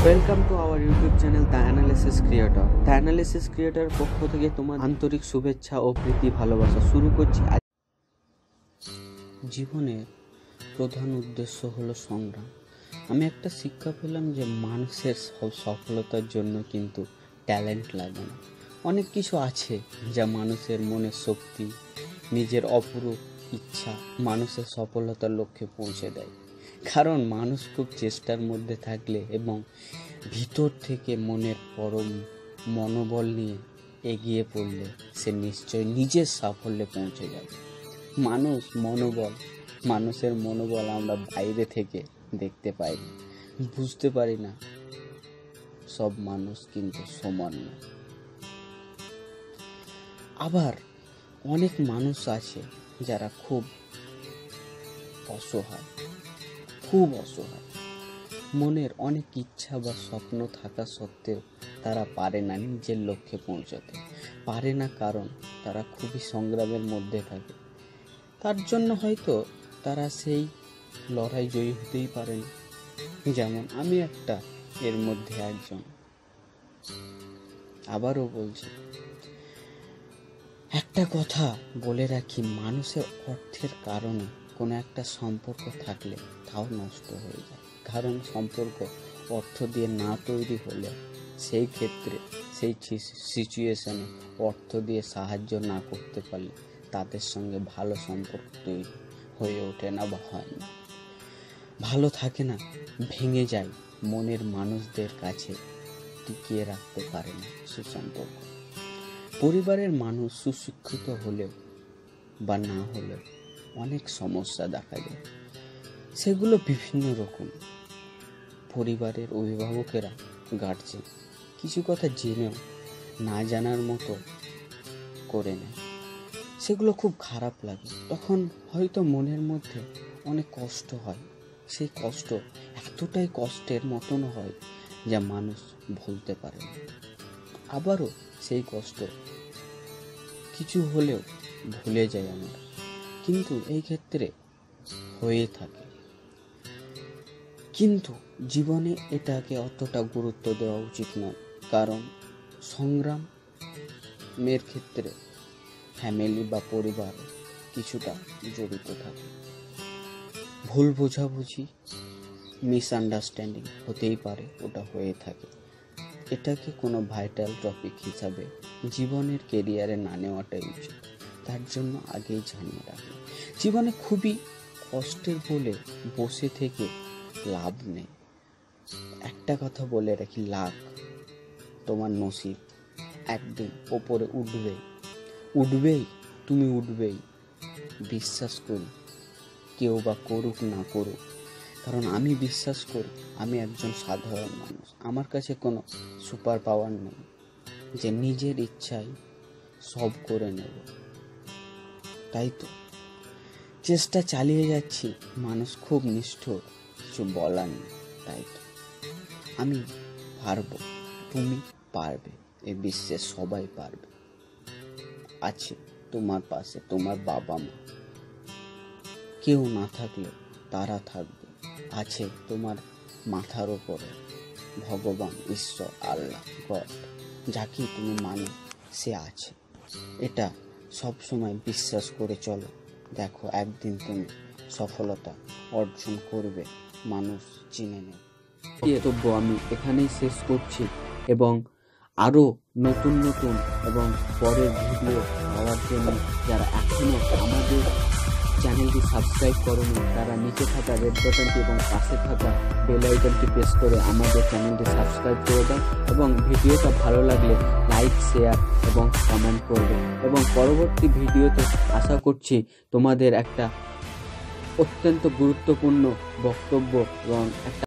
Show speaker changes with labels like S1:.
S1: Welcome to our YouTube channel the analysis creator. The analysis creator পক্ষ থেকে তোমার আন্তরিক শুভেচ্ছা ও প্রীতি ভালোবাসা। শুরু করছি। জীবনের প্রধান উদ্দেশ্য হলো সংগ্রাম। আমি একটা শিক্ষা পেলাম যে মানুষের সফলতার জন্য কিন্তু ট্যালেন্ট লাগে না। অনেক কিছু আছে যা মানুষের মনের শক্তি, নিজের অপরূপ ইচ্ছা মানুষের সফলতার লক্ষ্যে পৌঁছে দেয়। কারণ মানুষ খুব চেষ্টার মধ্যে থাকলে এবং ভিতর থেকে মনের পরম মনোবল নিয়ে এগিয়ে পড়লে সে নিশ্চয় নিজের সাফল্যে পৌঁছে যাবে। মানুষের মনোবল আমরা বাইরে থেকে দেখতে পাই না, বুঝতে পারি না। সব মানুষ কিন্তু সমান না। আবার অনেক মানুষ আছে যারা খুব অসহায়, মনের অনেক ইচ্ছা বা স্বপ্ন থাকা সত্ত্বেও তারা পারে না নিজের লক্ষ্যে পৌঁছাতে পারে না, কারণ তারা খুবই সংগ্রামের মধ্যে থাকে। তার জন্য হয়তো তারা সেই লড়াই জয়ী হতেই পারে না। যেমন আমি এর মধ্যে একজন। আবারও বলছি, একটা কথা বলে রাখি, মানুষের অর্থের কারণে কোনো একটা সম্পর্ক থাকলে তাও নষ্ট হয়ে যায়। কারণ সম্পর্ক অর্থ দিয়ে না তৈরি হলে সেই ক্ষেত্রে সেই সিচুয়েশনে অর্থ দিয়ে সাহায্য না করতে পারলে তাদের সঙ্গে ভালো সম্পর্ক তৈরি হয়ে ওঠে না বা হয় না, ভালো থাকে না, ভেঙে যায়। মনের মানুষদের কাছে টিকিয়ে রাখতে পারে না সুসম্পর্ক। পরিবারের মানুষ সুশিক্ষিত হলেও বা না হলেও অনেক সমস্যা দেখা যায়। সেগুলো বিভিন্ন রকম। পরিবারের অভিভাবকেরা, গার্জেন কিছু কথা জেনেও না জানার মতো করে নেয়। সেগুলো খুব খারাপ লাগে। তখন হয়তো মনের মধ্যে অনেক কষ্ট হয়। সেই কষ্ট এতটাই কষ্টের মতন হয় যা মানুষ ভুলতে পারে না। আবারও সেই কষ্ট কিছু হলেও ভুলে যায় আমরা, কিন্তু এই ক্ষেত্রে হয়ে থাকে। কিন্তু জীবনে এটাকে অতটা গুরুত্ব দেওয়া উচিত নয়, কারণ সংগ্রামের ক্ষেত্রে ফ্যামিলি বা পরিবার কিছুটা জড়িত থাকে। ভুল বোঝাবুঝি, মিসআন্ডারস্ট্যান্ডিং হতেই পারে, ওটা হয়ে থাকে। এটাকে কোনো ভাইটাল টপিক হিসাবে জীবনের কেরিয়ারে না নেওয়াটাই উচিত। তার জন্য আগেই জানিয়ে রাখি, জীবনে খুবই কষ্টের বলে বসে থেকে লাভ নেই। একটা কথা বলে রাখি, লাক তোমার নসিব একদিন ওপরে উঠবেই, তুমি উঠবেই। বিশ্বাস করি, কেউ বা করুক না করুক, কারণ আমি বিশ্বাস করি আমি একজন সাধারণ মানুষ। আমার কাছে কোনো সুপার পাওয়ার নেই যে নিজের ইচ্ছায় সব করে নেব। তাই তো চেষ্টা চালিয়ে যাচ্ছি। মানুষ খুব নিষ্ঠুর, কিছু বলার নেই। তাই তো আমি পারবো, তুমি পারবে, এ বিশ্বে সবাই পারবে। আছে তোমার পাশে তোমার বাবা মা, কেউ না থাকলে তারা থাকবে। আছে তোমার মাথার ওপরে ভগবান, ঈশ্বর, আল্লাহ, গড, যাকে তুমি মানো সে আছে। এটা সব সময় বিশ্বাস করে চলো। দেখো একদিন তুমি সফলতা অর্জন করবে, মানুষ চিনে নেবে। বক্তব্য আমি এখানেই শেষ করছি, এবং আরও নতুন এবং পরের ভিডিও পাওয়ার জন্য যারা এখনও আমাদের চ্যানেলটি সাবস্ক্রাইব করোনি, তারা নিচে থাকা রেড বাটনটি এবং পাশে থাকা বেল আইকনটি প্রেস করে আমাদের চ্যানেলটি সাবস্ক্রাইব করে দাও। এবং ভিডিওটা ভালো লাগলে লাইক, শেয়ার এবং কমেন্ট করবে। এবং পরবর্তী ভিডিওতে আশা করছি তোমাদের একটা অত্যন্ত গুরুত্বপূর্ণ বক্তব্য এবং একটা